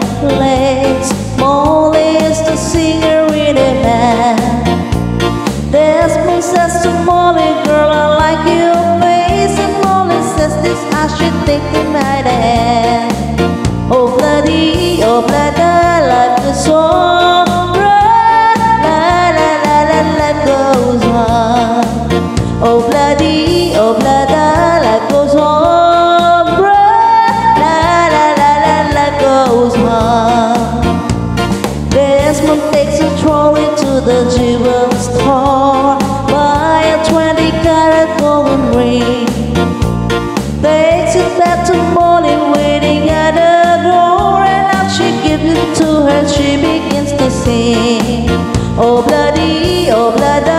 place. Molly is the singer with a man. Desmond says to Molly, girl, I like your face. And Molly says this, I should take him by the hand. Obladi Oblada, life goes on. La la la la, life goes on. Obladi Oblada, life goes on. La la la la, life goes on. Desmond takes a trolley to the jewel store, buy a 20-carat golden ring. Takes it back to Molly, waiting at the door, and as she gives it to her, she begins to sing. Obladi Oblada,